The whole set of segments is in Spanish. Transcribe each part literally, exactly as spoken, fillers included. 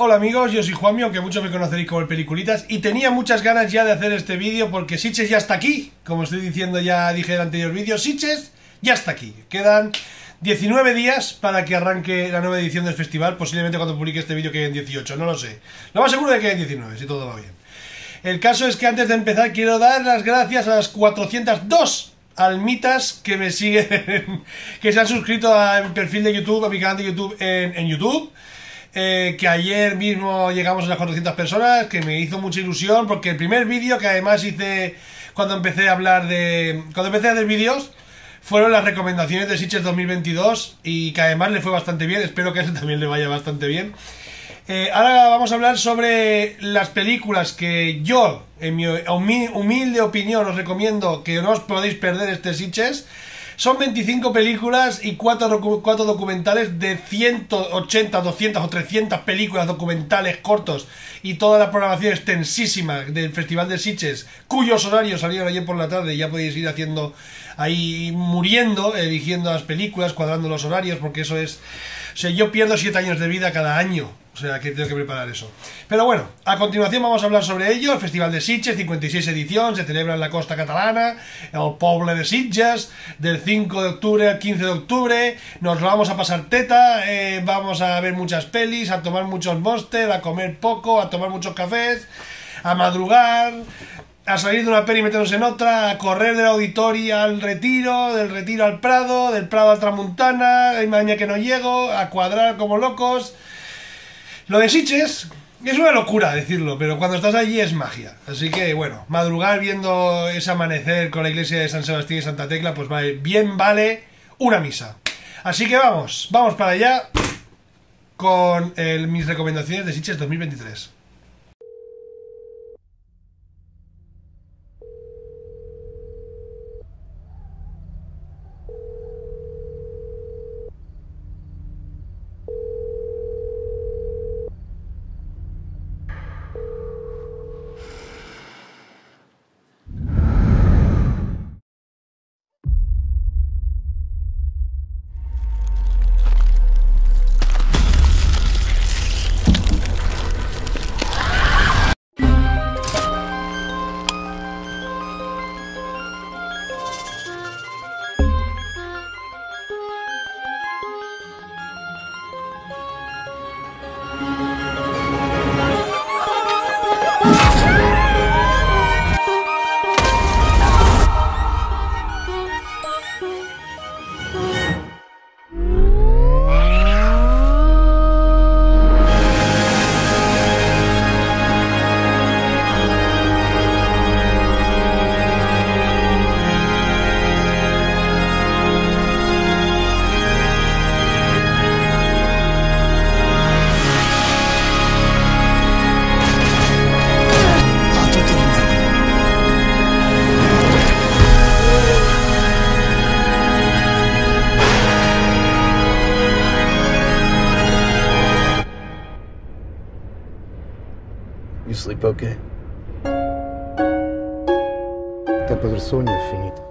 Hola amigos, yo soy Juanmi, aunque muchos me conoceréis como el Peliculitas, y tenía muchas ganas ya de hacer este vídeo porque Sitges ya está aquí, como estoy diciendo, ya dije en el anterior vídeo, Sitges ya está aquí. Quedan diecinueve días para que arranque la nueva edición del festival, posiblemente cuando publique este vídeo queden dieciocho, no lo sé. Lo más seguro de que queden diecinueve, si todo va bien. El caso es que antes de empezar quiero dar las gracias a las cuatrocientas dos almitas que me siguen, que se han suscrito a mi perfil de YouTube, a mi canal de YouTube en, en YouTube. Eh, que ayer mismo llegamos a las cuatrocientas personas, que me hizo mucha ilusión porque el primer vídeo que además hice cuando empecé a hablar de... cuando empecé a hacer vídeos fueron las recomendaciones de Sitges dos mil veintidós y que además le fue bastante bien, espero que a ese también le vaya bastante bien. Eh, ahora vamos a hablar sobre las películas que yo, en mi humilde opinión, os recomiendo que no os podéis perder este Sitges. Son veinticinco películas y cuatro documentales de ciento ochenta, doscientas o trescientas películas, documentales cortos y toda la programación extensísima del Festival de Sitges, cuyos horarios salieron ayer por la tarde y ya podéis ir haciendo ahí, muriendo, eligiendo las películas, cuadrando los horarios, porque eso es... O sea, yo pierdo siete años de vida cada año. O sea, que tengo que preparar eso. Pero bueno, a continuación vamos a hablar sobre ello. El Festival de Sitges, cincuenta y seis edición, se celebra en la costa catalana, el poble de Sitges, del cinco de octubre al quince de octubre. Nos lo vamos a pasar teta, eh, vamos a ver muchas pelis, a tomar muchos Monster, a comer poco, a tomar muchos cafés, a madrugar, a salir de una peli y meternos en otra, a correr del auditorio al Retiro, del Retiro al Prado, del Prado al Tramuntana, hay mañana que no llego, a cuadrar como locos. Lo de Sitges es una locura decirlo, pero cuando estás allí es magia. Así que, bueno, madrugar viendo ese amanecer con la iglesia de San Sebastián y Santa Tecla, pues vale, bien vale una misa. Así que vamos, vamos para allá con el, mis recomendaciones de Sitges dos mil veintitrés. You sleep okay? Il tempo del sogno è finito.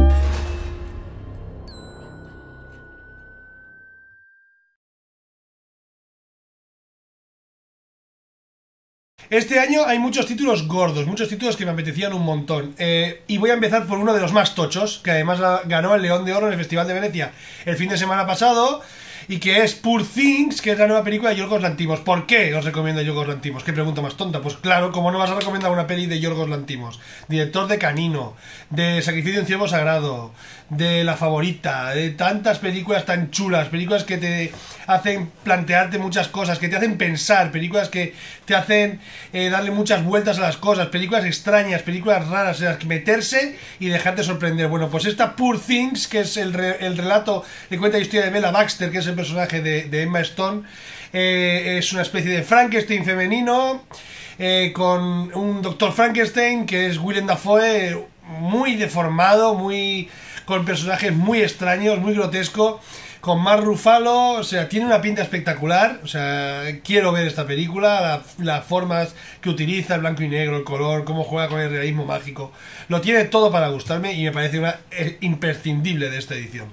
Este año hay muchos títulos gordos, muchos títulos que me apetecían un montón. Eh, y voy a empezar por uno de los más tochos, que además ganó el León de Oro en el Festival de Venecia el fin de semana pasado, y que es Poor Things, que es la nueva película de Yorgos Lanthimos. ¿Por qué os recomiendo a Yorgos Lanthimos? ¿Qué pregunta más tonta? Pues claro, como no vas a recomendar una peli de Yorgos Lanthimos, director de Canino, de Sacrificio de un Ciervo Sagrado, de La Favorita, de tantas películas tan chulas, películas que te hacen plantearte muchas cosas, que te hacen pensar, películas que te hacen eh, darle muchas vueltas a las cosas, películas extrañas, películas raras, en las que meterse y dejarte sorprender. Bueno, pues esta Poor Things, que es el, re, el relato, le cuenta la historia de Bella Baxter, que es el personaje de, de Emma Stone, eh, es una especie de Frankenstein femenino, eh, con un doctor Frankenstein que es Willem Dafoe, muy deformado, muy con personajes muy extraños, muy grotesco, con Mark Ruffalo, o sea, tiene una pinta espectacular, o sea, quiero ver esta película, la, las formas que utiliza, el blanco y negro, el color, cómo juega con el realismo mágico, lo tiene todo para gustarme y me parece una eh, imprescindible de esta edición.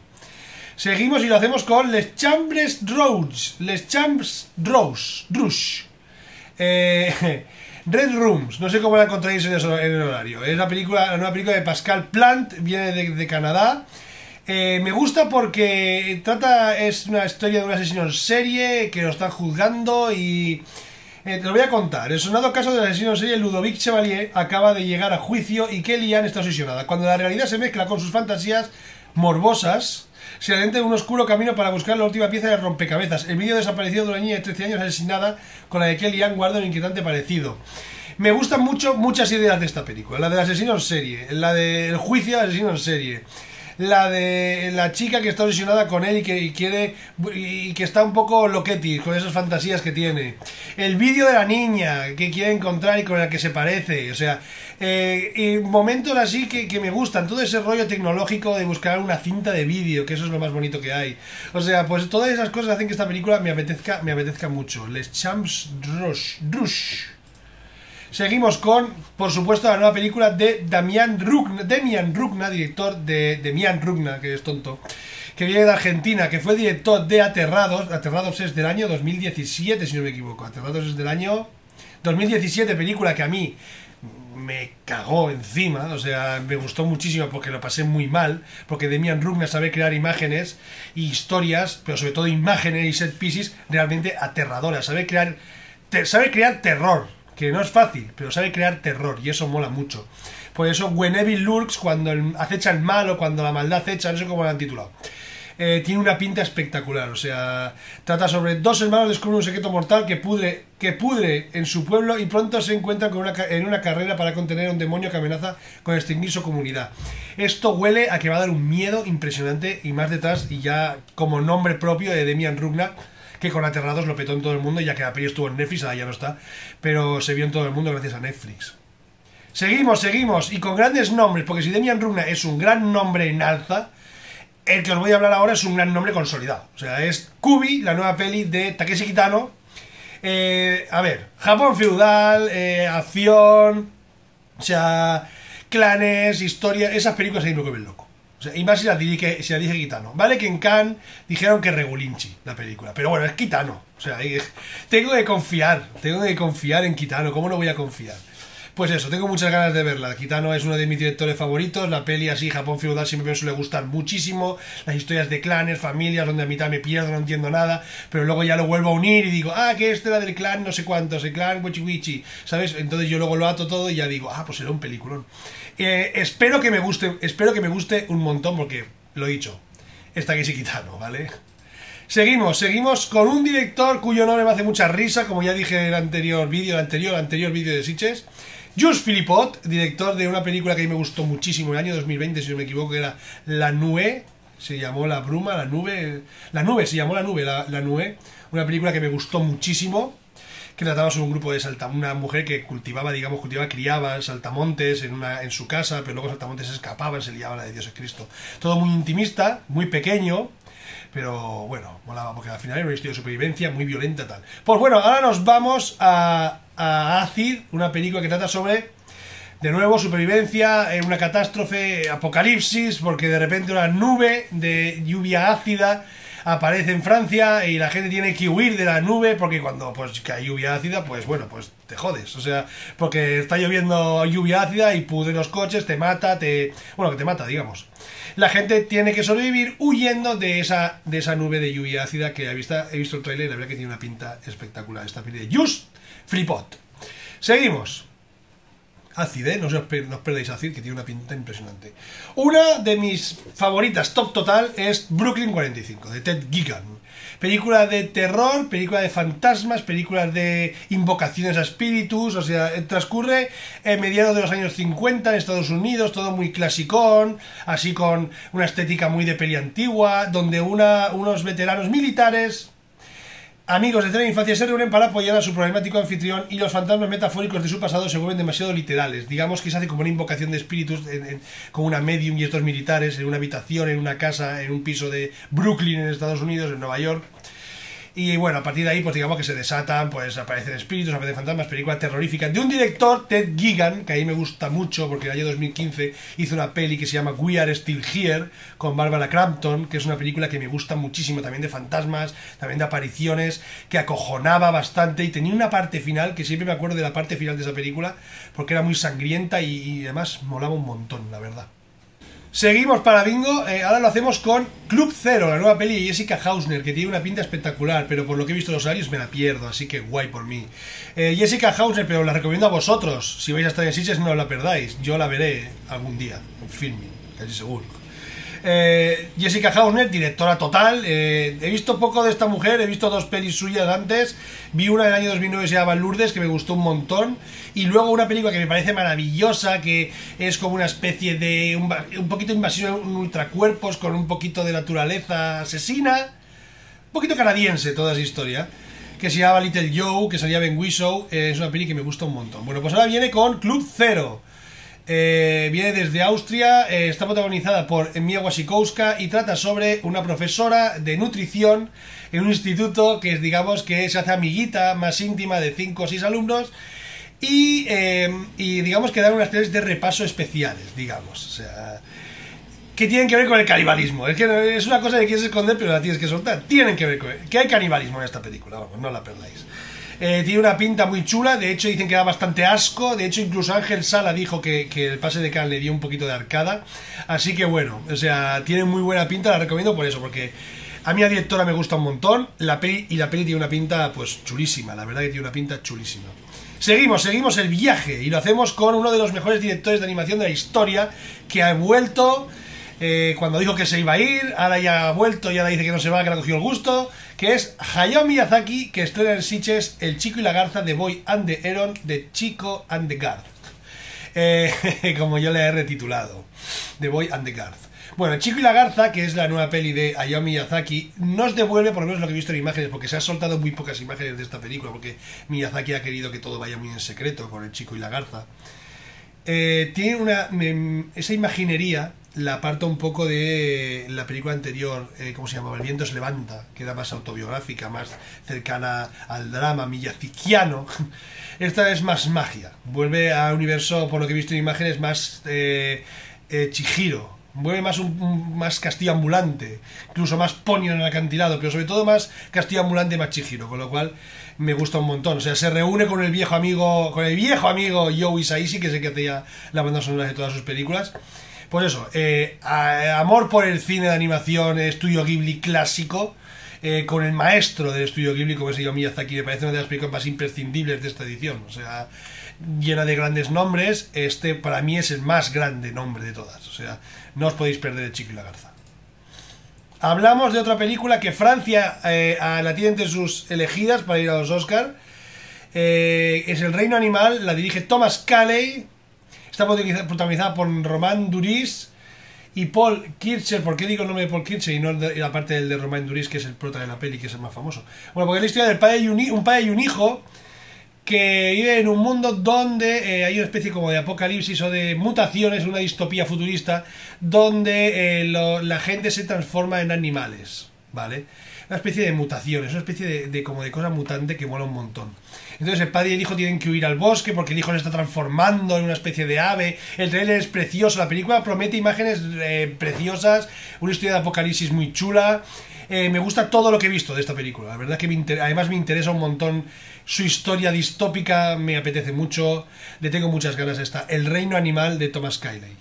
Seguimos y lo hacemos con Les Chambres Rouge, Les Chambres Rouge, Rouge, Eh, Red Rooms, no sé cómo la encontráis en, eso, en el horario. Es la película, la nueva película de Pascal Plant, viene de, de Canadá. Eh, me gusta porque trata, es una historia de un asesino en serie que lo están juzgando y... Eh, te lo voy a contar. El sonado caso del asesino en serie Ludovic Chevalier acaba de llegar a juicio y Kellyanne está obsesionada. Cuando la realidad se mezcla con sus fantasías morbosas, se adentra en un oscuro camino para buscar la última pieza de rompecabezas. El vídeo desaparecido de una niña de trece años asesinada con la de Kellyanne guarda un inquietante parecido. Me gustan mucho muchas ideas de esta película. La del asesino en serie, la del juicio del asesino en serie, la de la chica que está obsesionada con él y que y quiere y que está un poco loqueti con esas fantasías que tiene, el vídeo de la niña que quiere encontrar y con la que se parece, o sea, eh, y momentos así que, que me gustan, todo ese rollo tecnológico de buscar una cinta de vídeo, que eso es lo más bonito que hay, o sea, pues todas esas cosas hacen que esta película me apetezca, me apetezca mucho. Les Champs Rush, Rush. Seguimos con, por supuesto, la nueva película de Damián Rugna, Demian Rugna, director de Demian Rugna, que es tonto, que viene de Argentina, que fue director de Aterrados. Aterrados es del año dos mil diecisiete, si no me equivoco. Aterrados es del año dos mil diecisiete, película que a mí me cagó encima, o sea, me gustó muchísimo porque lo pasé muy mal, porque Demian Rugna sabe crear imágenes y historias, pero sobre todo imágenes y set pieces realmente aterradoras, sabe crear, te, sabe crear terror, que no es fácil, pero sabe crear terror y eso mola mucho. Por eso When Evil Lurks, cuando el, acecha el mal o cuando la maldad acecha, no sé cómo lo han titulado. Eh, tiene una pinta espectacular, o sea, trata sobre dos hermanos descubren un secreto mortal que pudre, que pudre en su pueblo y pronto se encuentran con una, en una carrera para contener a un demonio que amenaza con extinguir su comunidad. Esto huele a que va a dar un miedo impresionante y más detrás, y ya como nombre propio de Demian Rugna, que con Aterrados lo petó en todo el mundo, ya que la peli estuvo en Netflix, ahora ya no está, pero se vio en todo el mundo gracias a Netflix. Seguimos, seguimos, y con grandes nombres, porque si Demian Rugna es un gran nombre en alza, el que os voy a hablar ahora es un gran nombre consolidado. O sea, es Kubi, la nueva peli de Takeshi Kitano. Eh, a ver, Japón feudal, eh, acción, o sea, clanes, historia, esas películas ahí no que ven loco. O sea, y más si la dirige, si la dirige Kitano. Vale que en Cannes dijeron que regulinchi la película, pero bueno, es Kitano. O sea, tengo que confiar, tengo que confiar en Kitano. ¿Cómo no voy a confiar? Pues eso, tengo muchas ganas de verla. Kitano es uno de mis directores favoritos. La peli así, Japón feudal, siempre me suele gustar muchísimo. Las historias de clanes, familias, donde a mitad me pierdo, no entiendo nada, pero luego ya lo vuelvo a unir y digo, ah, que este era del clan no sé cuántos, el clan Wichi Wichi, ¿sabes? Entonces yo luego lo ato todo y ya digo, ah, pues será un peliculón. Eh, espero que me guste, espero que me guste un montón, porque lo he dicho, está que sí Kitano, ¿vale? Seguimos, seguimos con un director cuyo nombre me hace mucha risa, como ya dije en el anterior vídeo, el anterior, anterior vídeo de Sitges. Just Philippot, director de una película que a mí me gustó muchísimo en el año dos mil veinte, si no me equivoco, que era La Nube, se llamó La Bruma, La Nube, La Nube, se llamó La Nube, La, la Nube, una película que me gustó muchísimo, que trataba sobre un grupo de saltamontes, una mujer que cultivaba, digamos, cultivaba, criaba saltamontes en, una, en su casa, pero luego saltamontes se escapaban, se liaban, la de Dios es Cristo. Todo muy intimista, muy pequeño, pero bueno, molaba, porque al final era una historia de supervivencia muy violenta tal. Pues bueno, ahora nos vamos a, a Acid, una película que trata sobre, de nuevo, supervivencia en una catástrofe, apocalipsis, porque de repente una nube de lluvia ácida aparece en Francia y la gente tiene que huir de la nube, porque cuando pues que hay lluvia ácida, pues bueno, pues te jodes, o sea, porque está lloviendo lluvia ácida y pudre los coches, te mata, te... bueno, que te mata, digamos. La gente tiene que sobrevivir huyendo de esa, de esa nube de lluvia ácida que he visto, he visto el trailer y la verdad que tiene una pinta espectacular esta peli de Just Philippot. Seguimos. Acid, ¿eh? No os, no os perdáis Acid, que tiene una pinta impresionante. Una de mis favoritas top total es Brooklyn cuarenta y cinco, de Ted Geoghegan. Película de terror, película de fantasmas, películas de invocaciones a espíritus, o sea, transcurre en mediados de los años cincuenta en Estados Unidos, todo muy clasicón, así con una estética muy de peli antigua, donde una, unos veteranos militares, amigos de toda la infancia, se reúnen para apoyar a su problemático anfitrión y los fantasmas metafóricos de su pasado se vuelven demasiado literales. Digamos que se hace como una invocación de espíritus en, en, con una medium y estos militares en una habitación, en una casa, en un piso de Brooklyn, en Estados Unidos, en Nueva York. Y bueno, a partir de ahí, pues digamos que se desatan, pues aparecen espíritus, aparecen fantasmas, películas terroríficas de un director, Ted Geoghegan, que a mí me gusta mucho porque en el año dos mil quince hizo una peli que se llama We Are Still Here, con Barbara Crampton, que es una película que me gusta muchísimo, también de fantasmas, también de apariciones, que acojonaba bastante y tenía una parte final, que siempre me acuerdo de la parte final de esa película, porque era muy sangrienta y, y además molaba un montón, la verdad. Seguimos para bingo, eh, ahora lo hacemos con Club Zero, la nueva peli de Jessica Hausner, que tiene una pinta espectacular, pero por lo que he visto los horarios me la pierdo, así que guay por mí. Eh, Jessica Hausner, pero la recomiendo a vosotros, si vais a estar en Sitges no la perdáis, yo la veré algún día, en filming, casi seguro. Eh, Jessica Hausner, directora total. eh, He visto poco de esta mujer, he visto dos pelis suyas antes. Vi una del año dos mil nueve que se llama Lourdes, que me gustó un montón. Y luego una película que me parece maravillosa, que es como una especie de... Un, un poquito invasión en ultracuerpos, con un poquito de naturaleza asesina. Un poquito canadiense toda esa historia, que se llama Little Joe, que salía Ben Whishaw. eh, Es una peli que me gusta un montón. Bueno, pues ahora viene con Club Zero. Eh, viene desde Austria, eh, está protagonizada por Mia Wasikowska y trata sobre una profesora de nutrición en un instituto que es, digamos, que se hace amiguita más íntima de cinco o seis alumnos y, eh, y digamos que dan unas clases de repaso especiales, digamos, o sea, que tienen que ver con el canibalismo. Es que es una cosa que quieres esconder pero la tienes que soltar. Tienen que ver con que hay canibalismo en esta película, vamos, no la perdáis. Eh, tiene una pinta muy chula, de hecho dicen que da bastante asco, de hecho incluso Ángel Sala dijo que, que el pase de Cannes le dio un poquito de arcada, así que bueno, o sea, tiene muy buena pinta, la recomiendo por eso, porque a mí la directora me gusta un montón, la peli, y la peli tiene una pinta pues chulísima, la verdad que tiene una pinta chulísima. Seguimos, seguimos el viaje, y lo hacemos con uno de los mejores directores de animación de la historia, que ha vuelto... Eh, cuando dijo que se iba a ir, ahora ya ha vuelto y ahora dice que no se va, que le ha cogido el gusto, que es Hayao Miyazaki, que estrena en Sitges El Chico y la Garza, The Boy and the Heron, de Chico and the Garth, eh, como yo le he retitulado, The Boy and the Garth. Bueno, El Chico y la Garza, que es la nueva peli de Hayao Miyazaki, nos devuelve, por lo menos lo que he visto en imágenes, porque se han soltado muy pocas imágenes de esta película, porque Miyazaki ha querido que todo vaya muy en secreto con El Chico y la Garza. Eh, tiene una... Me, esa imaginería la aparta un poco de la película anterior, eh, ¿cómo se llamaba? El viento se levanta, que era más autobiográfica, más cercana al drama miyazakiano. Esta es más magia, vuelve a un universo, por lo que he visto en imágenes, más eh, eh, Chihiro, vuelve más un, un más castillo ambulante, incluso más Ponyo en el acantilado, pero sobre todo más castillo ambulante, más Chihiro, con lo cual me gusta un montón. O sea, se reúne con el viejo amigo, con el viejo amigo Joe Hisaishi, que es el que hacía la banda sonora de todas sus películas. Pues eso, eh, a, amor por el cine de animación, estudio Ghibli clásico, eh, con el maestro del estudio Ghibli, como es Hayao Miyazaki, me parece una de las películas más imprescindibles de esta edición. O sea, llena de grandes nombres, este para mí es el más grande nombre de todas. O sea, no os podéis perder El Chico y la Garza. Hablamos de otra película que Francia eh, la tiene entre sus elegidas para ir a los Oscar. Eh, es El Reino Animal, la dirige Thomas Caillet. Está protagonizada por Romain Duris y Paul Kircher. ¿Por qué digo el nombre de Paul Kircher y no la parte del de Romain Duris, que es el prota de la peli, que es el más famoso? Bueno, porque es la historia del padre y un, un padre y un hijo que vive en un mundo donde eh, hay una especie como de apocalipsis o de mutaciones, una distopía futurista, donde eh, lo, la gente se transforma en animales, ¿vale? Una especie de mutaciones, una especie de, de como de cosa mutante que mola un montón. Entonces el padre y el hijo tienen que huir al bosque porque el hijo se está transformando en una especie de ave. El trailer es precioso, la película promete imágenes eh, preciosas, una historia de apocalipsis muy chula. Eh, me gusta todo lo que he visto de esta película, la verdad que me inter... además me interesa un montón su historia distópica, me apetece mucho, le tengo muchas ganas a esta El Reino Animal de Thomas Caillet.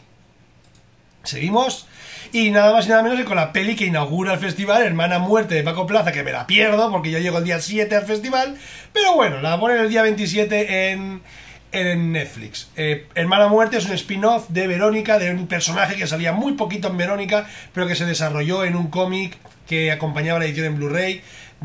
Seguimos. Y nada más y nada menos que con la peli que inaugura el festival, Hermana Muerte de Paco Plaza, que me la pierdo porque yo llego el día siete al festival, pero bueno, la ponen el día veintisiete en, en Netflix. Eh, Hermana Muerte es un spin-off de Verónica, de un personaje que salía muy poquito en Verónica, pero que se desarrolló en un cómic que acompañaba la edición en Blu-ray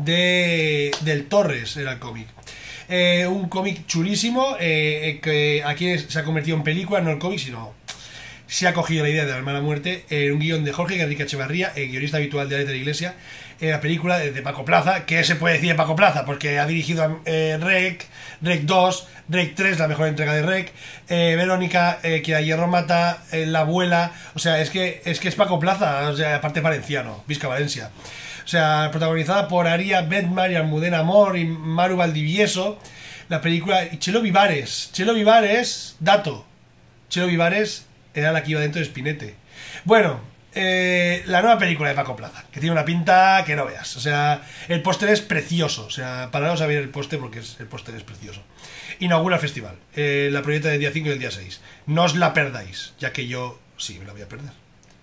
de del Torres, era el cómic. Eh, un cómic chulísimo, eh, que aquí se ha convertido en película, no el cómic, sino... se ha cogido la idea de la Hermana Muerte en un guión de Jorge Enrique Echevarría, el guionista habitual de Alex de la Iglesia, en la película de Paco Plaza. ¿Qué se puede decir de Paco Plaza? Porque ha dirigido a eh, Rec, Rec dos, Rec tres, la mejor entrega de Rec, eh, Verónica, eh, que a hierro mata, eh, La abuela. O sea, es que es que es Paco Plaza, o sea, aparte valenciano, Visca Valencia. O sea, protagonizada por Aria Bedmar y Almudena Amor y Maru Valdivieso. La película... Y Chelo Vivares. Chelo Vivares, dato. Chelo Vivares era la que iba dentro de Spinete. Bueno, eh, la nueva película de Paco Plaza, que tiene una pinta que no veas. O sea, el póster es precioso. O sea, paraos a ver el póster porque es, el póster es precioso. Inaugura el festival. Eh, la proyecta del día cinco y del día seis. No os la perdáis, ya que yo sí me la voy a perder.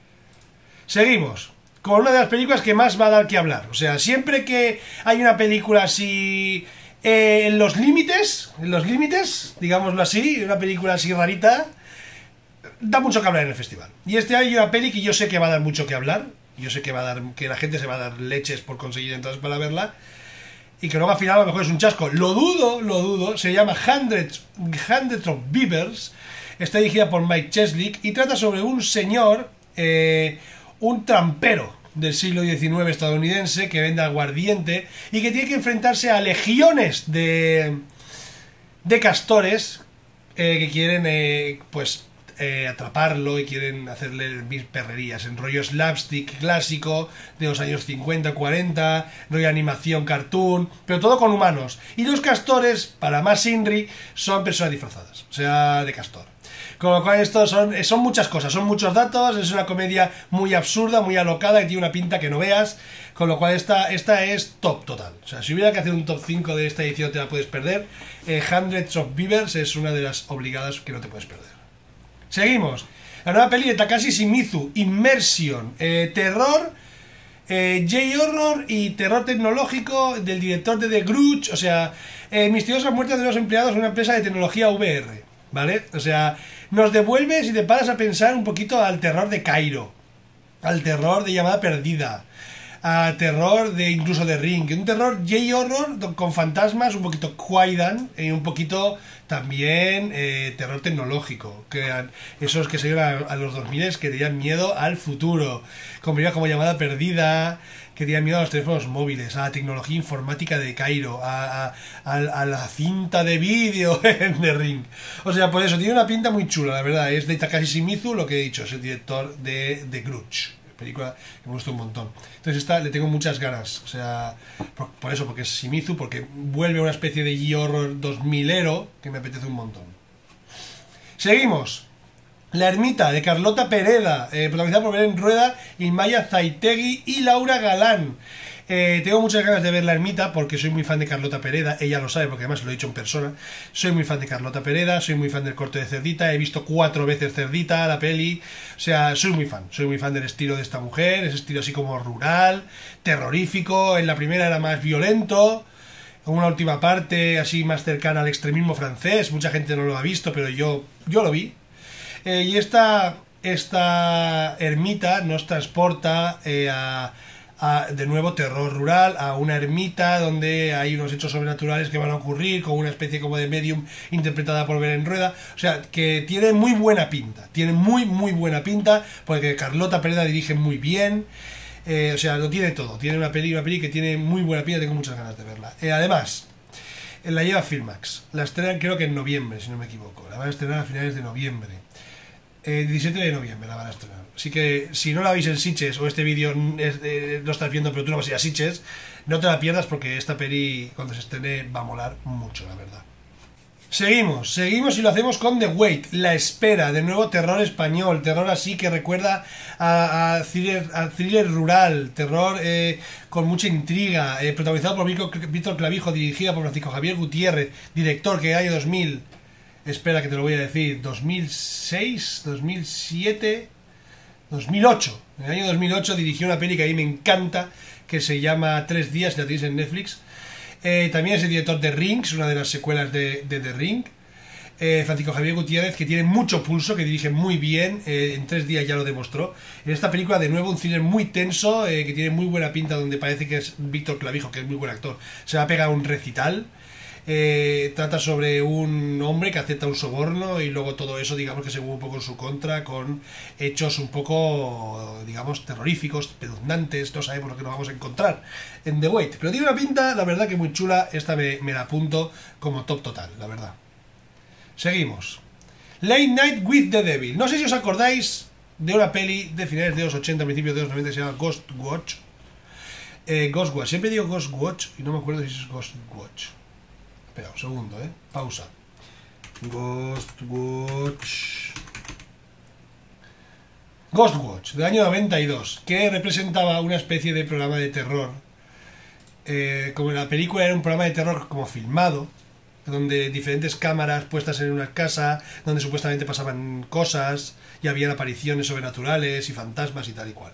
Seguimos con una de las películas que más va a dar que hablar. O sea, siempre que hay una película así... Eh, en los límites, en los límites, digámoslo así, una película así rarita, da mucho que hablar en el festival. Y este año hay una peli que yo sé que va a dar mucho que hablar, yo sé que va a dar, que la gente se va a dar leches por conseguir entradas para verla, y que luego al final a lo mejor es un chasco. Lo dudo, lo dudo, se llama Hundreds, Hundreds of Beavers, está dirigida por Mike Cheslick y trata sobre un señor, eh, un trampero del siglo diecinueve estadounidense que vende aguardiente y que tiene que enfrentarse a legiones de de castores eh, que quieren eh, pues eh, atraparlo y quieren hacerle mil perrerías en rollo slapstick clásico de los años cincuenta, cuarenta, rollo animación cartoon, pero todo con humanos, y los castores, para más Inri, son personas disfrazadas, o sea, de castor. Con lo cual esto son, son muchas cosas, son muchos datos, es una comedia muy absurda, muy alocada, que tiene una pinta que no veas, con lo cual esta, esta es top total. O sea, si hubiera que hacer un top cinco de esta edición te la puedes perder. eh, Hundreds of Beavers es una de las obligadas que no te puedes perder. Seguimos. La nueva peli de Takashi Shimizu, Immersion, eh, terror, eh, J-horror y terror tecnológico del director de The Grudge, o sea, eh, misteriosas muertes de los empleados en una empresa de tecnología V R. ¿Vale? O sea, nos devuelves y te paras a pensar un poquito al terror de Cairo, al terror de Llamada Perdida, a terror de incluso de Ring, un terror J-horror con fantasmas, un poquito Kwaidan y un poquito también eh, terror tecnológico, que eran esos que se iban a, a los dos mil que tenían miedo al futuro, como, como Llamada Perdida, que tenían miedo a los teléfonos móviles, a la tecnología informática de Cairo, a, a, a, a la cinta de vídeo en The Ring. O sea, por eso, tiene una pinta muy chula, la verdad. Es de Takashi Shimizu, lo que he dicho, es el director de The Grudge, película que me gusta un montón. Entonces esta le tengo muchas ganas, o sea, por, por eso, porque es Shimizu, porque vuelve a una especie de J-horror dos milero que me apetece un montón. Seguimos. La ermita, de Carlota Pereda, eh, protagonizada por Belén Rueda y Maya Zaitegui y Laura Galán. Eh, tengo muchas ganas de ver La ermita porque soy muy fan de Carlota Pereda, ella lo sabe porque además lo he dicho en persona. Soy muy fan de Carlota Pereda, soy muy fan del corte de Cerdita, he visto cuatro veces Cerdita, la peli, o sea, soy muy fan, soy muy fan del estilo de esta mujer, ese estilo así como rural, terrorífico, en la primera era más violento, en una última parte así más cercana al extremismo francés, mucha gente no lo ha visto, pero yo, yo lo vi. Eh, y esta, esta ermita nos transporta eh, a, a, de nuevo, terror rural, a una ermita donde hay unos hechos sobrenaturales que van a ocurrir, con una especie como de medium interpretada por Belén Rueda. O sea, que tiene muy buena pinta, tiene muy, muy buena pinta, porque Carlota Pereda dirige muy bien. Eh, o sea, lo tiene todo, tiene una peli, una peli que tiene muy buena pinta, tengo muchas ganas de verla. Eh, además, la lleva Filmax, la estrenan creo que en noviembre, si no me equivoco, la van a estrenar a finales de noviembre. Eh, diecisiete de noviembre la van a estrenar. Así que si no la veis en Sitges o este vídeo eh, lo estás viendo pero tú no vas a ir a Sitges, no te la pierdas porque esta peli cuando se estrene va a molar mucho, la verdad. Seguimos, seguimos y lo hacemos con The Wait, La espera, de nuevo terror español, terror así que recuerda a, a, thriller, a thriller rural, terror eh, con mucha intriga, eh, protagonizado por Víctor Clavijo, dirigida por Francisco Javier Gutiérrez, director que en el año dos mil... Espera que te lo voy a decir, dos mil seis, dos mil siete, dos mil ocho. En el año dos mil ocho dirigió una peli que a mí me encanta, que se llama Tres días, la tenéis en Netflix. Eh, también es el director de Rings, una de las secuelas de, de The Ring. Eh, Francisco Javier Gutiérrez, que tiene mucho pulso, que dirige muy bien, eh, en Tres días ya lo demostró. En esta película, de nuevo, un thriller muy tenso, eh, que tiene muy buena pinta, donde parece que es Víctor Clavijo, que es muy buen actor, se va a pegar un recital. Eh, trata sobre un hombre que acepta un soborno y luego todo eso, digamos, que se mueve un poco en su contra con hechos un poco, digamos, terroríficos, peduznantes. No sabemos lo que nos vamos a encontrar en The Wait, pero tiene una pinta, la verdad, que muy chula. Esta me, me la apunto como top total, la verdad. Seguimos. Late Night with the Devil. No sé si os acordáis de una peli de finales de los ochenta, principios de los noventa, que se llama Ghost Watch. Eh, Ghostwatch, siempre digo Ghostwatch y no me acuerdo si es Ghostwatch. Espera un segundo, eh. Pausa. Ghostwatch. Ghostwatch, del año noventa y dos, que representaba una especie de programa de terror. Eh, como la película era un programa de terror como filmado, donde diferentes cámaras puestas en una casa, donde supuestamente pasaban cosas y habían apariciones sobrenaturales y fantasmas y tal y cual.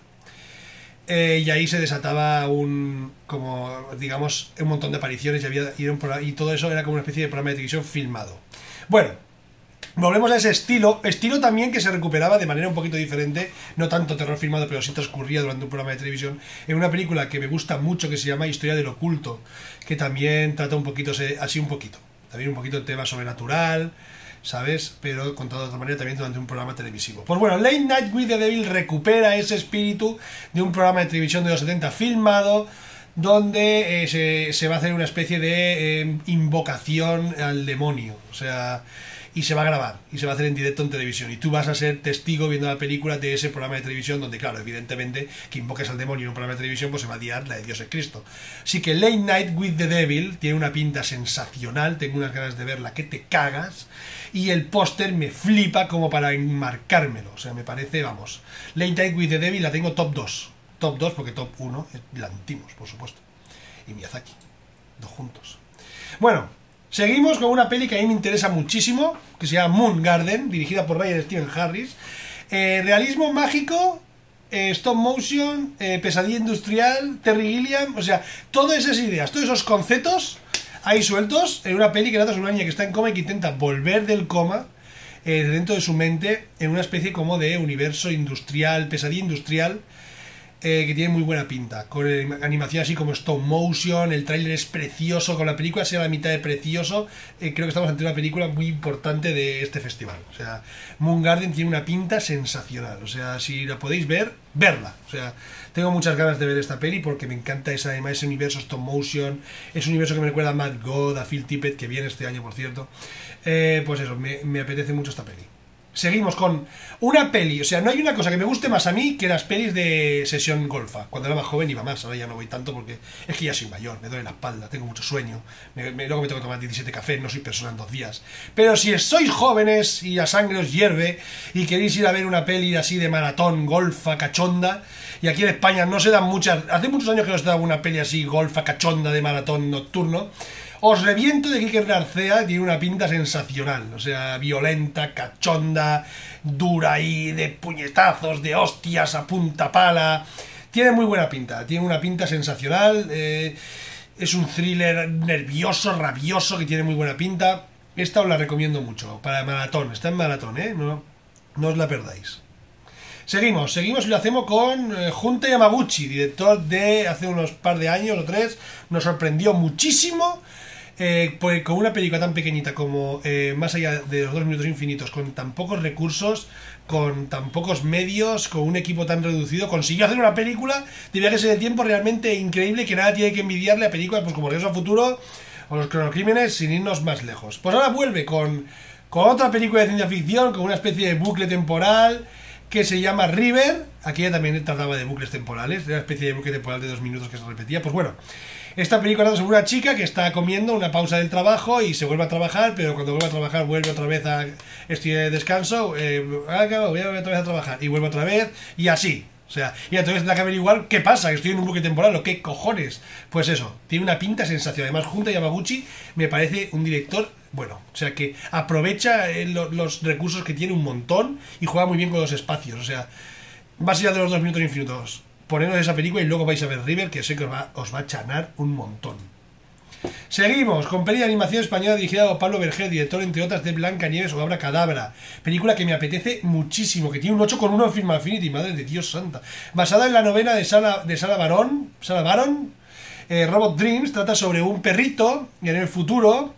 Eh, y ahí se desataba un, como digamos, un montón de apariciones y, había, y, un programa, y todo eso era como una especie de programa de televisión filmado. Bueno, volvemos a ese estilo, estilo también que se recuperaba de manera un poquito diferente, no tanto terror filmado, pero sí transcurría durante un programa de televisión, en una película que me gusta mucho que se llama Historia del Oculto, que también trata un poquito, así un poquito, también un poquito el tema sobrenatural, ¿sabes? Pero contado de otra manera también durante un programa televisivo. Pues bueno, Late Night with the Devil recupera ese espíritu de un programa de televisión de los setenta filmado, donde eh, se, se va a hacer una especie de eh, invocación al demonio, o sea, y se va a grabar, y se va a hacer en directo en televisión, y tú vas a ser testigo viendo la película de ese programa de televisión, donde claro, evidentemente, que invoques al demonio en un programa de televisión, pues se va a liar la de Dios es Cristo. Así que Late Night with the Devil tiene una pinta sensacional, tengo unas ganas de verla que te cagas, y el póster me flipa como para enmarcármelo, o sea, me parece, vamos, Late Night with the Devil la tengo top dos, top dos porque top uno es Lantimos, por supuesto, y Miyazaki, dos juntos. Bueno, seguimos con una peli que a mí me interesa muchísimo, que se llama Moon Garden, dirigida por Ryan Steven Harris. Eh, realismo mágico, eh, stop motion, eh, pesadilla industrial, Terry Gilliam, o sea, todas esas ideas, todos esos conceptos ahí sueltos en una peli que trata sobre una niña que está en coma y que intenta volver del coma eh, dentro de su mente en una especie como de universo industrial, pesadilla industrial, Eh, que tiene muy buena pinta, con animación así como stop motion, el tráiler es precioso, con la película sea la mitad de precioso, eh, creo que estamos ante una película muy importante de este festival, o sea, Moon Garden tiene una pinta sensacional, o sea, si la podéis ver, verla, o sea, tengo muchas ganas de ver esta peli porque me encanta esa, ese universo stop motion, ese universo que me recuerda a Mad God, a Phil Tippett, que viene este año por cierto, eh, pues eso, me, me apetece mucho esta peli. Seguimos con una peli, o sea, no hay una cosa que me guste más a mí que las pelis de sesión golfa. Cuando era más joven iba más, ahora ya no voy tanto porque es que ya soy mayor, me duele la espalda, tengo mucho sueño, me, me, luego me tengo que tomar diecisiete cafés, no soy persona en dos días. Pero si sois jóvenes y la sangre os hierve y queréis ir a ver una peli así de maratón, golfa, cachonda, y aquí en España no se dan muchas, hace muchos años que no se da una peli así, golfa, cachonda, de maratón nocturno, os reviento de que Iker Narcea tiene una pinta sensacional, o sea, violenta, cachonda, dura y de puñetazos, de hostias a punta pala. Tiene muy buena pinta, tiene una pinta sensacional, eh, es un thriller nervioso, rabioso, que tiene muy buena pinta. Esta os la recomiendo mucho, para maratón, está en maratón, ¿eh? No, no os la perdáis. Seguimos, seguimos y lo hacemos con eh, Junta Yamaguchi, director de hace unos par de años o tres, nos sorprendió muchísimo. Eh, pues con una película tan pequeñita como eh, Más allá de los dos minutos infinitos, con tan pocos recursos, con tan pocos medios, con un equipo tan reducido, consiguió hacer una película de viajes en el tiempo realmente increíble, que nada tiene que envidiarle a películas pues como Regreso al Futuro o Los Cronocrímenes, sin irnos más lejos. Pues ahora vuelve con, con otra película de ciencia ficción, con una especie de bucle temporal que se llama River. Aquí ya también trataba de bucles temporales, de una especie de bucle temporal de dos minutos que se repetía. Pues bueno, esta película trata sobre una chica que está comiendo una pausa del trabajo y se vuelve a trabajar, pero cuando vuelve a trabajar vuelve otra vez a estoy de descanso, eh, ah, claro, voy a volver otra vez a trabajar y vuelve otra vez y así. O sea, y entonces tendrá que averiguar qué pasa, que estoy en un bucle temporal o qué cojones. Pues eso, tiene una pinta sensacional. Además, Junta Yamaguchi me parece un director, bueno, o sea, que aprovecha eh, lo, los recursos que tiene un montón y juega muy bien con los espacios. O sea, más allá de los dos minutos infinitos, poneros esa película y luego vais a ver River, que sé que os va, os va a chanar un montón. Seguimos con peli de animación española dirigida por Pablo Berger, director entre otras de Blancanieves o Abracadabra, película que me apetece muchísimo, que tiene un ocho coma uno en Film Affinity, madre de Dios santa, basada en la novela de Sara, de Sara Baron, Sara Baron, eh, Robot Dreams. Trata sobre un perrito y en el futuro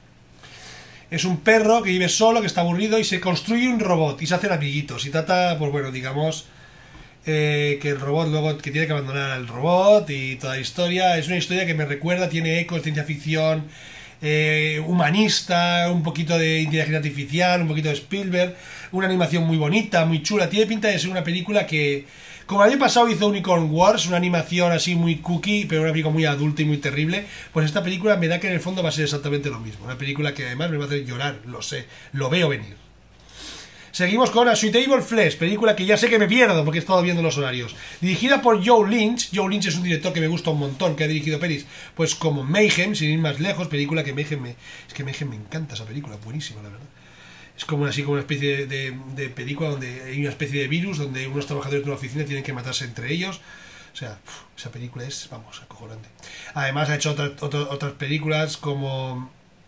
es un perro que vive solo, que está aburrido y se construye un robot y se hacen amiguitos y trata, pues bueno, digamos Eh, que el robot luego que tiene que abandonar al robot y toda la historia. Es una historia que me recuerda, tiene ecos, ciencia ficción, eh, humanista, un poquito de inteligencia artificial, un poquito de Spielberg, una animación muy bonita, muy chula. Tiene pinta de ser una película que Como el año pasado hizo Unicorn Wars, una animación así muy cookie, pero una película muy adulta y muy terrible, pues esta película me da que en el fondo va a ser exactamente lo mismo. Una película que además me va a hacer llorar, lo sé, lo veo venir. Seguimos con A Suitable Flesh, película que ya sé que me pierdo porque he estado viendo los horarios. Dirigida por Joe Lynch. Joe Lynch es un director que me gusta un montón, que ha dirigido pelis pues como Mayhem, sin ir más lejos, película que Mayhem me... Es que Mayhem me encanta esa película, buenísima la verdad. Es como así como una especie de, de, de película donde hay una especie de virus, donde unos trabajadores de una oficina tienen que matarse entre ellos. O sea, uf, esa película es, vamos, acojonante. Además ha hecho otras, otras, otras películas como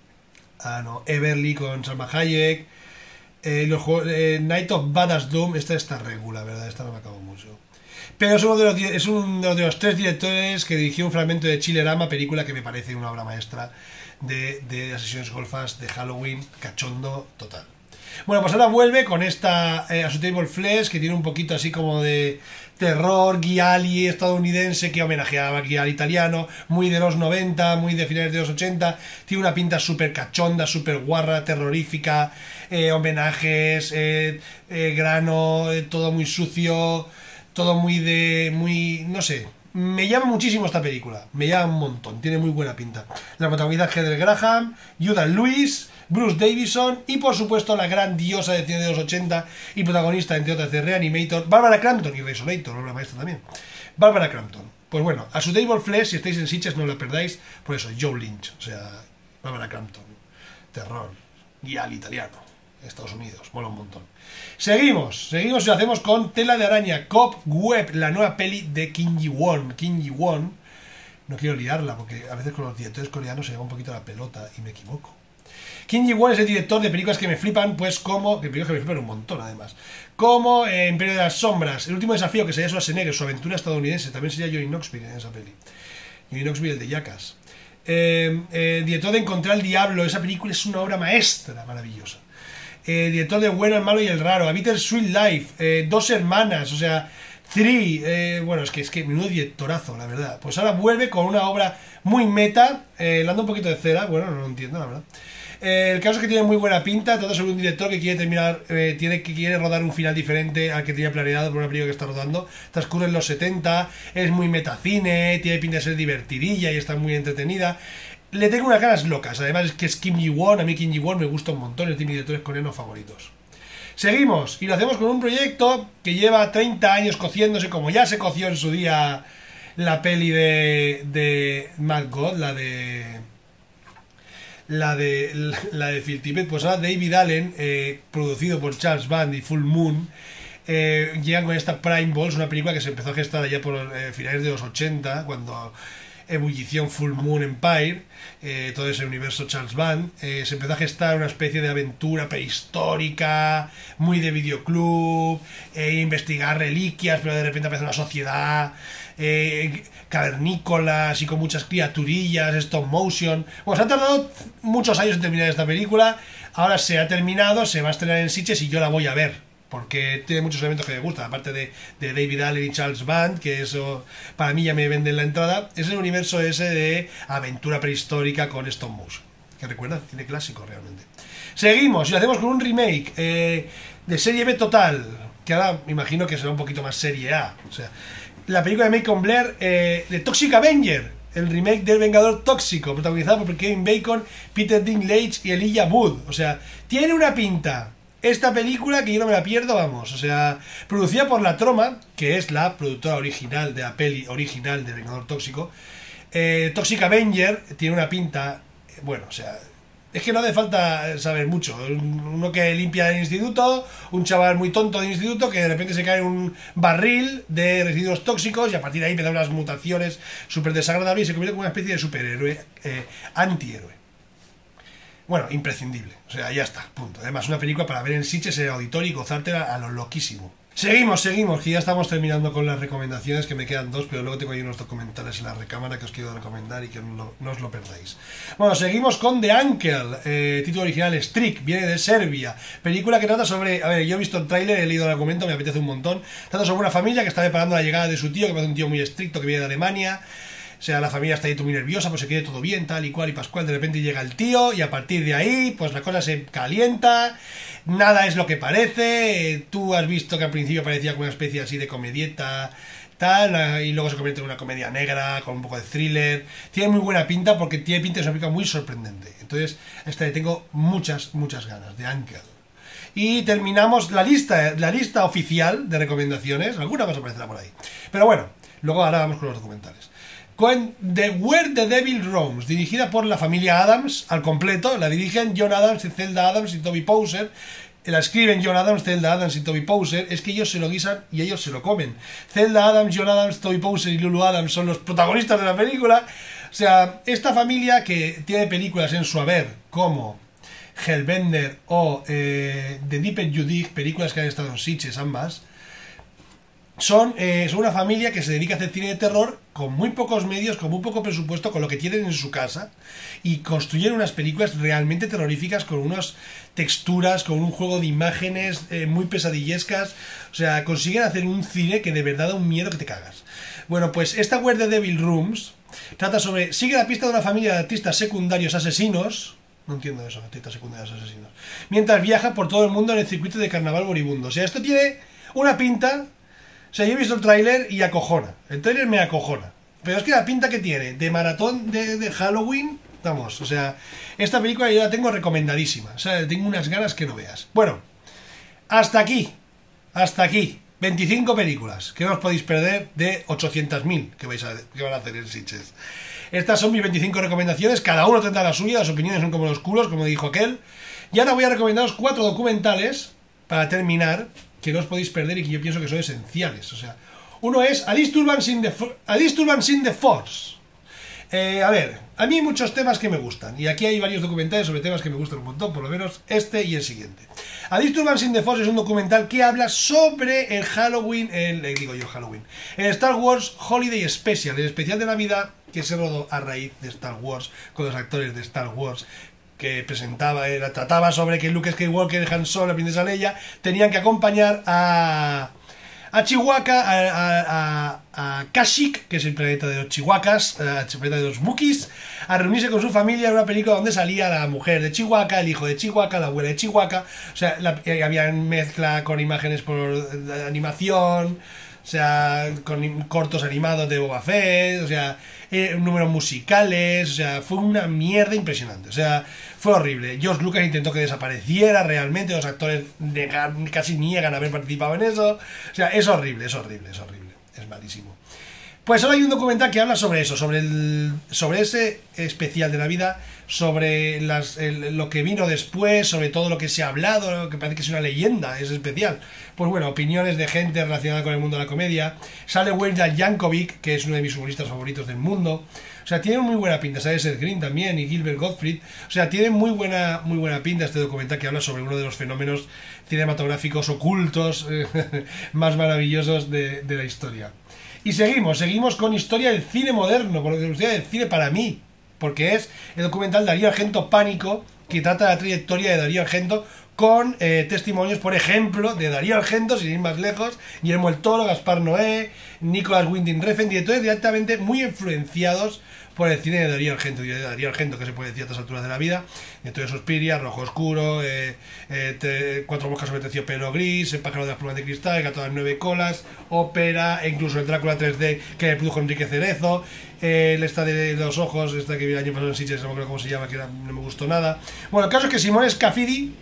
ah, no, Everly con Salma Hayek. Eh, los juegos, eh, Night of Badass Doom, esta está regular, ¿verdad? Esta no me acabo mucho. Pero es uno de los, es uno de los tres directores que dirigió un fragmento de Chillerama, película que me parece una obra maestra de, de las sesiones golfas de Halloween, cachondo total. Bueno, pues ahora vuelve con esta eh, A Suitable Flesh, que tiene un poquito así como de terror gialli estadounidense que homenajeaba a gialli italiano, muy de los noventa, muy de finales de los ochenta, tiene una pinta súper cachonda, súper guarra, terrorífica, eh, homenajes, eh, eh, grano, eh, todo muy sucio, todo muy de... muy... no sé... Me llama muchísimo esta película, me llama un montón, tiene muy buena pinta. La protagonista Heather Graham, Judah Lewis, Bruce Davison y por supuesto la gran diosa de cine de los ochenta y protagonista entre otras de Reanimator, Barbara Crampton y Resonator, obra maestra también. Barbara Crampton. Pues bueno, A Suitable Flesh, si estáis en Sitges no la perdáis, por eso, Joe Lynch, o sea, Barbara Crampton, terror, guial italiano, Estados Unidos, mola un montón. Seguimos, seguimos y lo hacemos con Tela de Araña, Cop Web, la nueva peli de Kim Ji-won. Kim Ji-won, no quiero liarla porque a veces con los directores coreanos se lleva un poquito la pelota y me equivoco. Kim Ji-won es el director de películas que me flipan, pues como, de películas que me flipan un montón además, como eh, Imperio de las Sombras, El Último Desafío, que sería Schwarzenegger, su aventura estadounidense, también sería Johnny Knoxville en esa peli. Johnny Knoxville, el de Jackass. Eh, eh, director de Encontrar el Diablo, esa película es una obra maestra, maravillosa. Eh, director de Bueno, el Malo y el Raro, A Bittersweet Life, eh, Dos Hermanas, o sea, Three, eh, bueno, es que es que menudo directorazo, la verdad. Pues ahora vuelve con una obra muy meta, eh, le anda un poquito de cera, bueno, no lo entiendo, la verdad. Eh, el caso es que tiene muy buena pinta, trata sobre un director que quiere terminar, eh, tiene que quiere rodar un final diferente al que tenía planeado por una película que está rodando. Transcurre en los setenta, es muy metacine, tiene pinta de ser divertidilla y está muy entretenida. Le tengo unas ganas locas, además es que es Kim Ji-won, a mí Kim Ji-won me gusta un montón, es de mis directores coreanos favoritos. Seguimos, y lo hacemos con un proyecto que lleva treinta años cociéndose, como ya se coció en su día la peli de, de Mad God, la de... La de, la de Phil Tippett, pues ahora David Allen, eh, producido por Charles Band y Full Moon, eh, llegan con esta Prime Balls, una película que se empezó a gestar allá por eh, finales de los ochenta, cuando ebullición Full Moon Empire, eh, todo ese universo Charles Band, eh, se empezó a gestar una especie de aventura prehistórica, muy de videoclub, eh, investigar reliquias, pero de repente aparece una sociedad eh, cavernícola, así con muchas criaturillas, stop motion. Bueno, se ha tardado muchos años en terminar esta película, ahora se ha terminado, se va a estrenar en Sitges y yo la voy a ver, porque tiene muchos elementos que me gustan, aparte de, de David Allen y Charles Band, que eso para mí ya me venden la entrada. Es el universo ese de aventura prehistórica con stop motion, que recuerda, tiene clásico realmente. Seguimos y lo hacemos con un remake eh, de serie B total, que ahora me imagino que será un poquito más serie A. O sea, la película de Macon Blair, eh, de Toxic Avenger, el remake del Vengador Tóxico, protagonizado por Kevin Bacon, Peter Dinklage y Elijah Wood. O sea, tiene una pinta esta película que yo no me la pierdo, vamos. O sea, producida por La Troma, que es la productora original de la peli original de Vengador Tóxico. eh, Toxic Avenger tiene una pinta, bueno, o sea, es que no hace falta saber mucho. Uno que limpia el instituto, un chaval muy tonto de instituto que de repente se cae en un barril de residuos tóxicos y a partir de ahí me da unas mutaciones súper desagradables y se convierte en una especie de superhéroe, eh, antihéroe. Bueno, imprescindible. O sea, ya está, punto. Además, una película para ver en Sitges, en el auditorio y gozártela a lo loquísimo. Seguimos, seguimos, que ya estamos terminando con las recomendaciones, que me quedan dos, pero luego tengo ahí unos documentales en la recámara que os quiero recomendar y que no, no os lo perdáis. Bueno, seguimos con The Uncle, eh, título original Strick, viene de Serbia, película que trata sobre, a ver, yo he visto el tráiler, he leído el argumento, me apetece un montón, trata sobre una familia que está preparando la llegada de su tío, que es un tío muy estricto que viene de Alemania. sea, la familia está ahí muy nerviosa, pues se quede todo bien, tal y cual y pascual, de repente llega el tío y a partir de ahí, pues la cosa se calienta, nada es lo que parece, tú has visto que al principio parecía como una especie así de comedieta, tal, y luego se convierte en una comedia negra, con un poco de thriller, tiene muy buena pinta porque tiene pinta de una película muy sorprendente, entonces a esta le tengo muchas, muchas ganas, de Uncle. Y terminamos la lista, la lista oficial de recomendaciones, alguna más aparecerá por ahí, pero bueno, luego ahora vamos con los documentales. Con The Where the Devil Roams, dirigida por la familia Adams al completo, la dirigen John Adams, Zelda Adams y Toby Bowser, la escriben John Adams, Zelda Adams y Toby Bowser, es que ellos se lo guisan y ellos se lo comen. Zelda Adams, John Adams, Toby Bowser y Lulu Adams son los protagonistas de la película, o sea, esta familia que tiene películas en su haber como Hellbender o eh, The Deeper You Dig, películas que han estado en Sitges ambas, son, eh, son una familia que se dedica a hacer cine de terror con muy pocos medios, con muy poco presupuesto, con lo que tienen en su casa, y construyen unas películas realmente terroríficas con unas texturas, con un juego de imágenes eh, muy pesadillescas, o sea, consiguen hacer un cine que de verdad da un miedo que te cagas. Bueno, pues esta Where the Devil Rooms trata sobre, sigue la pista de una familia de artistas secundarios asesinos. No entiendo eso, artistas secundarios asesinos. Mientras viaja por todo el mundo en el circuito de carnaval moribundo. O sea, esto tiene una pinta. O sea, yo he visto el tráiler y acojona. El tráiler me acojona. Pero es que la pinta que tiene de maratón de, de Halloween, vamos, o sea, esta película yo la tengo recomendadísima. O sea, tengo unas ganas que no veas. Bueno, hasta aquí. Hasta aquí. veinticinco películas que no os podéis perder de ochocientas mil que, vais a, que van a hacer en Sitges. Estas son mis veinticinco recomendaciones, cada uno tendrá la suya, las opiniones son como los culos, como dijo aquel. Y ahora voy a recomendaros cuatro documentales, para terminar, que no os podéis perder y que yo pienso que son esenciales. O sea, uno es A Disturbance in the, A Disturbance in the Force. Eh, a ver, a mí hay muchos temas que me gustan, y aquí hay varios documentales sobre temas que me gustan un montón, por lo menos este y el siguiente. A Disturbance in the Force es un documental que habla sobre el Halloween, el, eh, digo yo Halloween, el Star Wars Holiday Special, el especial de Navidad que se rodó a raíz de Star Wars, con los actores de Star Wars, que presentaba, era, trataba sobre que Luke Skywalker, Han Solo, la princesa Leia, tenían que acompañar a... a Chihuahua, a, a, a, a Kashyyyk, que es el planeta de los Chihuahuas, el planeta de los Wookiees, a reunirse con su familia en una película donde salía la mujer de Chihuahua, el hijo de Chihuahua, la abuela de Chihuahua, o sea, la, había mezcla con imágenes por animación, o sea, con cortos animados de Boba Fett, o sea, eh, números musicales, o sea, fue una mierda impresionante, o sea, fue horrible. George Lucas intentó que desapareciera realmente, los actores negan, casi niegan haber participado en eso, o sea, es horrible, es horrible, es horrible, es malísimo. Pues ahora hay un documental que habla sobre eso, sobre el, sobre ese especial de Navidad, sobre las, el, lo que vino después, sobre todo lo que se ha hablado, que parece que es una leyenda, es especial. Pues bueno, opiniones de gente relacionada con el mundo de la comedia. Sale Weird Al Yankovic, que es uno de mis humoristas favoritos del mundo. O sea, tiene muy buena pinta. Sale Seth Green también y Gilbert Gottfried. O sea, tiene muy buena, muy buena pinta este documental que habla sobre uno de los fenómenos cinematográficos ocultos más maravillosos de, de la historia. Y seguimos, seguimos con historia del cine moderno, con lo que gustaría del cine para mí, porque es el documental Darío Argento Pánico, que trata la trayectoria de Darío Argento con eh, testimonios, por ejemplo, de Darío Argento, sin ir más lejos, Guillermo el Toro, Gaspar Noé, Nicolas Winding Refn, directores directamente muy influenciados por el cine de Darío Argento, de Darío Argento, que se puede decir a estas alturas de la vida, Director de Suspiria, Rojo Oscuro, eh, eh, te, Cuatro moscas sobre terciopelo gris, El pájaro de las plumas de cristal, El gato de las nueve colas, Ópera, e incluso el Drácula tres D que produjo Enrique Cerezo, eh, el esta de los ojos, esta que vi el año pasado en Sitges, no me acuerdo cómo se llama, que era, no me gustó nada. Bueno, el caso es que Simone Scafidi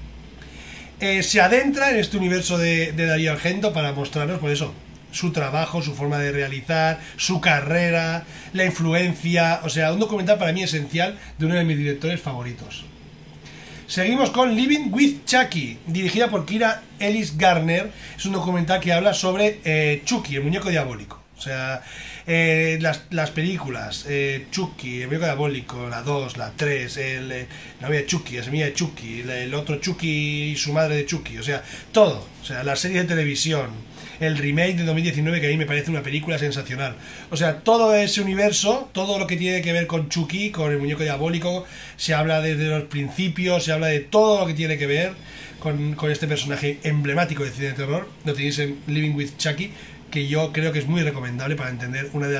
eh, se adentra en este universo de, de Darío Argento para mostrarnos, por eso, su trabajo, su forma de realizar, su carrera, la influencia, o sea, un documental para mí esencial de uno de mis directores favoritos. Seguimos con Living with Chucky, dirigida por Kira Ellis Garner. Es un documental que habla sobre eh, Chucky, el muñeco diabólico. O sea, eh, las, las películas, eh, Chucky, el muñeco diabólico, la dos, la tres, el, eh, la novia de Chucky, la semilla de Chucky, el, el otro Chucky y su madre de Chucky, o sea, todo. O sea, la serie de televisión, el remake de dos mil diecinueve, que a mí me parece una película sensacional. O sea, todo ese universo, todo lo que tiene que ver con Chucky, con el muñeco diabólico, se habla desde los principios, se habla de todo lo que tiene que ver con, con este personaje emblemático de cine de terror. Lo tenéis en Living with Chucky, que yo creo que es muy recomendable para entender una de las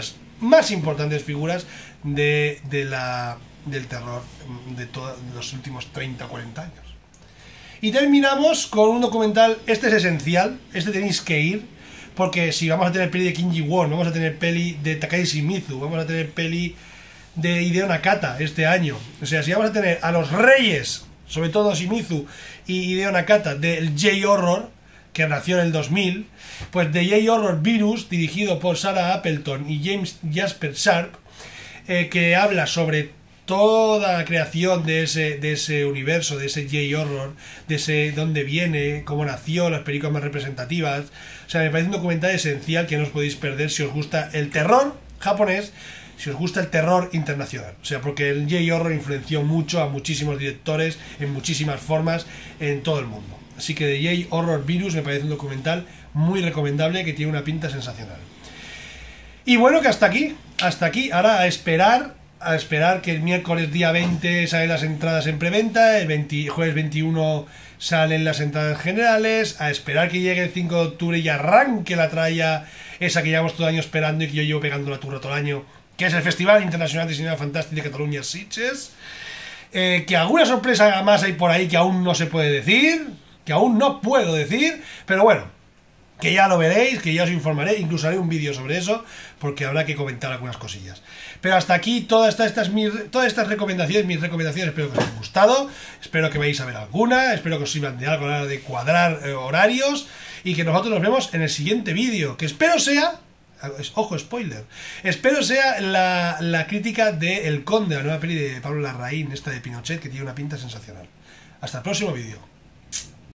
más importantes figuras de, de la, del terror de todos los últimos treinta o cuarenta años. Y terminamos con un documental, este es esencial, este tenéis que ir, porque si vamos a tener peli de Kim Ji-won, vamos a tener peli de Takashi Shimizu, vamos a tener peli de Hideo Nakata este año, o sea, si vamos a tener a los reyes, sobre todo Shimizu y Hideo Nakata, del J-Horror, que nació en el dos mil, pues de J-Horror Virus, dirigido por Sarah Appleton y James Jasper Sharp, eh, que habla sobre toda la creación de ese, de ese universo, de ese J-Horror, de ese dónde viene, cómo nació, las películas más representativas. O sea, me parece un documental esencial que no os podéis perder si os gusta el terror japonés, si os gusta el terror internacional. O sea, porque el J-Horror influenció mucho a muchísimos directores, en muchísimas formas, en todo el mundo. Así que de J-Horror Virus me parece un documental muy recomendable que tiene una pinta sensacional. Y bueno, que hasta aquí, hasta aquí. Ahora a esperar, a esperar que el miércoles día veinte salen las entradas en preventa, el veinte, jueves veintiuno salen las entradas generales, a esperar que llegue el cinco de octubre y arranque la tralla esa que llevamos todo el año esperando y que yo llevo pegando la turra todo el año, que es el Festival Internacional de Cinema Fantàstic de Cataluña, Sitges. Eh, que alguna sorpresa más hay por ahí que aún no se puede decir, que aún no puedo decir, pero bueno, que ya lo veréis, que ya os informaré, incluso haré un vídeo sobre eso, porque habrá que comentar algunas cosillas. Pero hasta aquí todas estas, estas, mis, todas estas recomendaciones, mis recomendaciones, espero que os hayan gustado, espero que vais a ver alguna, espero que os sirvan de algo a la hora de cuadrar eh, horarios, y que nosotros nos vemos en el siguiente vídeo, que espero sea, ojo, spoiler, espero sea la, la crítica de El Conde, la nueva peli de Pablo Larraín, esta de Pinochet, que tiene una pinta sensacional. Hasta el próximo vídeo.